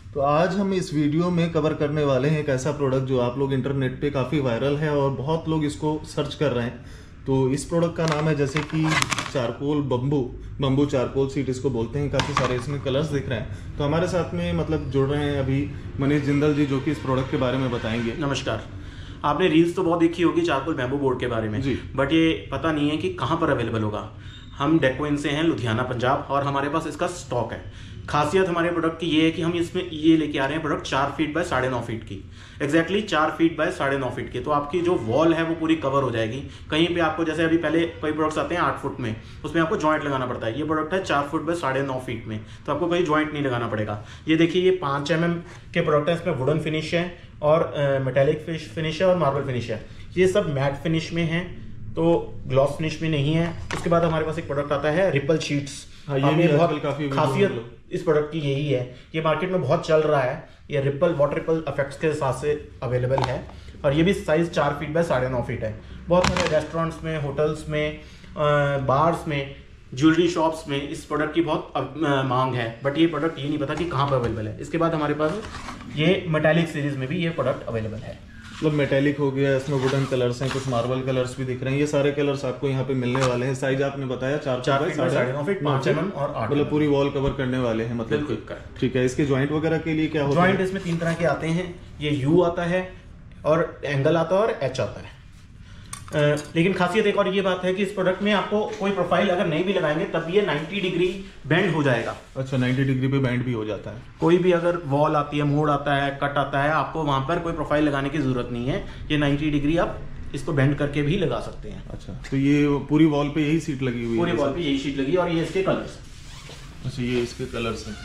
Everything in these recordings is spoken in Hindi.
तो आज हम इस वीडियो में कवर करने वाले हैं एक ऐसा प्रोडक्ट जो आप लोग इंटरनेट पे काफ़ी वायरल है और बहुत लोग इसको सर्च कर रहे हैं। तो इस प्रोडक्ट का नाम है जैसे कि चारकोल बम्बू चारकोल सीट इसको बोलते हैं। काफ़ी सारे इसमें कलर्स दिख रहे हैं। तो हमारे साथ में मतलब जुड़ रहे हैं अभी मनीष जिंदल जी, जो कि इस प्रोडक्ट के बारे में बताएंगे। नमस्कार। आपने रील्स तो बहुत देखी होगी चारकोल बैम्बू बोर्ड के बारे में, बट ये पता नहीं है कि कहाँ पर अवेलेबल होगा। हम डेकोइन से हैं, लुधियाना पंजाब, और हमारे पास इसका स्टॉक है। खासियत हमारे प्रोडक्ट की ये है कि हम इसमें ये लेके आ रहे हैं प्रोडक्ट 4 फीट बाय 9.5 फीट की, एग्जैक्टली 4 फीट बाय 9.5 फीट की। तो आपकी जो वॉल है वो पूरी कवर हो जाएगी। कहीं पे आपको जैसे अभी पहले कोई प्रोडक्ट्स आते हैं 8 फुट में, उसमें आपको जॉइंट लगाना पड़ता है। ये प्रोडक्ट है 4 फुट बाय 9.5 फीट में, तो आपको कोई जॉइंट नहीं लगाना पड़ेगा। ये देखिए, ये 5 mm के प्रोडक्ट है। इसमें वुडन फिनिश है और मेटेलिक फिनिश है और मार्बल फिनिश है। ये सब मैट फिनिश में है, तो ग्लॉस फिनिश में नहीं है। उसके बाद हमारे पास एक प्रोडक्ट आता है रिपल शीट्स। ये भी बहुत काफी खासियत इस प्रोडक्ट की यही है, ये मार्केट में बहुत चल रहा है। ये रिपल वाटर रिपल इफेक्ट्स के हिसाब से अवेलेबल है, और ये भी साइज 4 फीट बाय 9.5 फीट है। बहुत सारे रेस्टोरेंट्स में, होटल्स में, बार्स में, ज्वेलरी शॉप्स में इस प्रोडक्ट की बहुत मांग है। बट ये प्रोडक्ट ये नहीं पता कि कहाँ पर अवेलेबल है। इसके बाद हमारे पास ये मेटालिक सीरीज में भी ये प्रोडक्ट अवेलेबल है। मतलब मेटेलिक हो गया, इसमें वुडन कलर्स हैं, कुछ मार्बल कलर्स भी दिख रहे हैं। ये सारे कलर्स आपको यहाँ पे मिलने वाले हैं। साइज आपने बताया 4 फीट 9.5 फीट, 5 mm और 8 मतलब पूरी वॉल कवर करने वाले हैं। मतलब ठीक है। इसके जॉइंट वगैरह के लिए क्या होता है? जॉइंट इसमें 3 तरह के आते हैं। ये यू आता है और एंगल आता है और एच आता है। लेकिन खासियत एक और ये बात है कि इस प्रोडक्ट में आपको कोई प्रोफाइल अगर नहीं भी लगाएंगे तब ये 90 डिग्री बेंड हो जाएगा। अच्छा, 90 डिग्री पे बेंड भी हो जाता है। कोई भी अगर वॉल आती है, मोड़ आता है, कट आता है, आपको वहां पर कोई प्रोफाइल लगाने की जरूरत नहीं है। ये 90 डिग्री आप इसको बेंड करके भी लगा सकते हैं। अच्छा, तो ये पूरी वॉल पे यही सीट लगी हुई है? पूरी वॉल पे यही सीट लगी, और ये इसके कलर्स। अच्छा, ये इसके कलर्स हैं।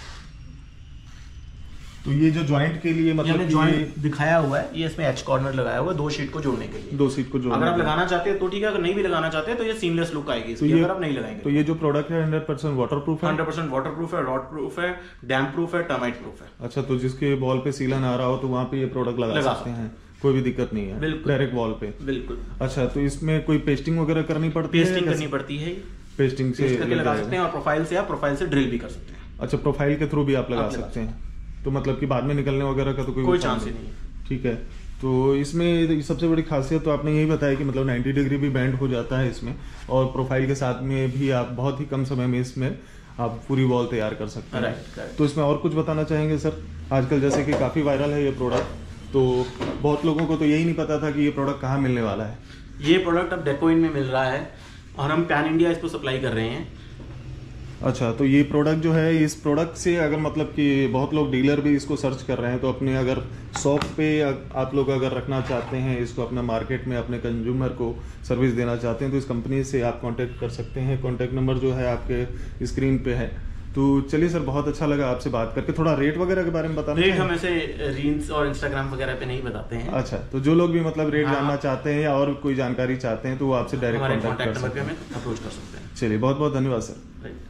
तो ये जो जॉइंट के लिए मतलब जॉइंट दिखाया हुआ है, ये इसमें एच कॉर्नर लगाया हुआ है 2 शीट को जोड़ने के लिए। 2 शीट को जोड़ने, अगर आप लगाना चाहते हैं तो ठीक है, अगर नहीं भी लगाना चाहते हैं तो ये सीमलेस लुक आएगी इसकी, अगर आप नहीं लगाएंगे। तो ये जो प्रोडक्ट है 100% वाटरप्रूफ है? 100% वाटरप्रूफ है, रॉड प्रूफ है, डैम्प प्रूफ है, टर्माइट प्रूफ है। अच्छा, तो जिसके वॉल पे सीलन आ रहा हो तो वहाँ पे ये प्रोडक्ट लगा सकते हैं, कोई भी दिक्कत नहीं है, डायरेक्ट वॉल पे। बिल्कुल। अच्छा, तो इसमें कोई पेस्टिंग वगैरह करनी पड़ती है? पेस्टिंग करनी पड़ती है, पेस्टिंग से लगा सकते हैं, और प्रोफाइल से आप प्रोफाइल से ड्रिल भी कर सकते हैं। अच्छा, प्रोफाइल के थ्रू भी आप लगा सकते हैं, तो मतलब कि बाद में निकलने वगैरह का तो कोई चांस ही नहीं है। ठीक है। तो इसमें सबसे बड़ी खासियत तो आपने यही बताया कि मतलब 90 डिग्री भी बैंड हो जाता है इसमें, और प्रोफाइल के साथ में भी आप बहुत ही कम समय में इसमें आप पूरी वॉल तैयार कर सकते हैं। राइट। तो इसमें और कुछ बताना चाहेंगे सर? आजकल जैसे कि काफ़ी वायरल है ये प्रोडक्ट, तो बहुत लोगों को तो यही नहीं पता था कि ये प्रोडक्ट कहाँ मिलने वाला है। ये प्रोडक्ट अब डेकोइन में मिल रहा है, और हम पैन इंडिया इसको सप्लाई कर रहे हैं। अच्छा, तो ये प्रोडक्ट जो है, इस प्रोडक्ट से अगर मतलब कि बहुत लोग डीलर भी इसको सर्च कर रहे हैं, तो अपने अगर शॉप पे आप लोग अगर रखना चाहते हैं इसको, अपने मार्केट में अपने कंज्यूमर को सर्विस देना चाहते हैं, तो इस कंपनी से आप कांटेक्ट कर सकते हैं। कांटेक्ट नंबर जो है आपके स्क्रीन पे है। तो चलिए सर, बहुत अच्छा लगा आपसे बात करके। थोड़ा रेट वगैरह के बारे में बताना। रेट हम ऐसे रील्स और इंस्टाग्राम वगैरह पे नहीं बताते हैं। अच्छा, तो जो लोग भी मतलब रेट जानना चाहते हैं या और कोई जानकारी चाहते हैं तो वो आपसे डायरेक्ट कांटेक्ट कर सकते हैं, अप्रोच कर सकते हैं। चलिए, बहुत बहुत धन्यवाद सर।